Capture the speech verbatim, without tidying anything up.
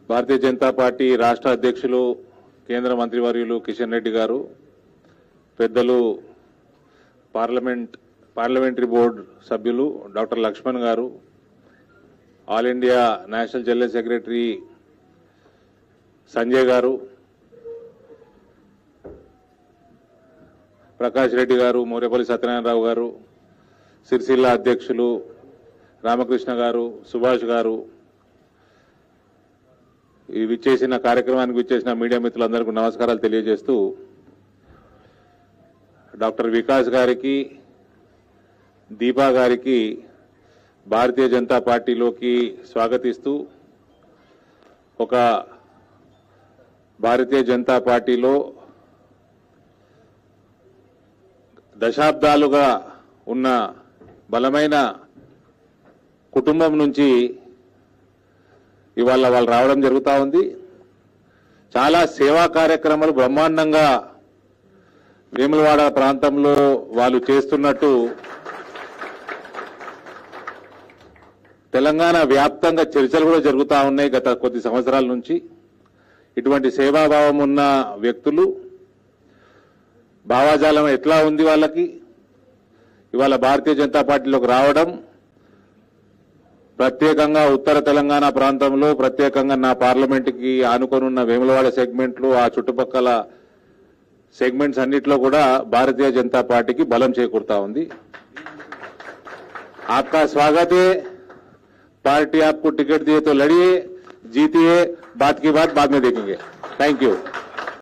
Bharatiya Janata party రాష్ట్ర అధ్యక్షులు కేంద్ర మంత్రివర్యులు కిషన్ రెడ్డి గారు, పెద్దలు పార్లమెంట్ పార్లమెంటరీ బోర్డు సభ్యులు doctor Laxman garu, all India national general secretary Sanjay garu, Prakash Reddy గారు, మోరేపల్లి సత్యనారాయణరావు గారు, సిరిసిల్ల అధ్యక్షులు రామకృష్ణ గారు, సుభాష్ గారు, ఈ విచ్చేసిన కార్యక్రమానికి విచ్చేసిన మీడియా మిత్రులందరికీ నమస్కారాలు తెలియజేస్తూ, డాక్టర్ వికాస్ గారికి, దీపా గారికి భారతీయ జనతా పార్టీలోకి స్వాగతిస్తూ, ఒక భారతీయ జనతా పార్టీలో దశాబ్దాలుగా ఉన్న బలమైన కుటుంబం నుంచి ఇవాళ వాళ్ళు రావడం జరుగుతూ ఉంది. చాలా సేవా కార్యక్రమాలు బ్రహ్మాండంగా వేములవాడ ప్రాంతంలో వాళ్ళు చేస్తున్నట్టు తెలంగాణ వ్యాప్తంగా చర్చలు కూడా జరుగుతూ ఉన్నాయి గత కొద్ది సంవత్సరాల నుంచి. ఇటువంటి సేవాభావం ఉన్న వ్యక్తులు, భావాజాలం ఎట్లా ఉంది వాళ్ళకి, ఇవాళ భారతీయ జనతా పార్టీలోకి రావడం, ప్రత్యేకంగా ఉత్తర తెలంగాణ ప్రాంతంలో, ప్రత్యేకంగా నా పార్లమెంటుకి ఆనుకొనున్న వేములవాడ సెగ్మెంట్లు, ఆ చుట్టుపక్కల సెగ్మెంట్స్ అన్నిట్లో కూడా భారతీయ जनता पार्टी की बलम చేకూరుతా ఉంది. आपका स्वागत है. पार्टी आपको टिकट दिए तो लड़िए, जीतिए, बात की बात बाद में देखेंगे. Thank you.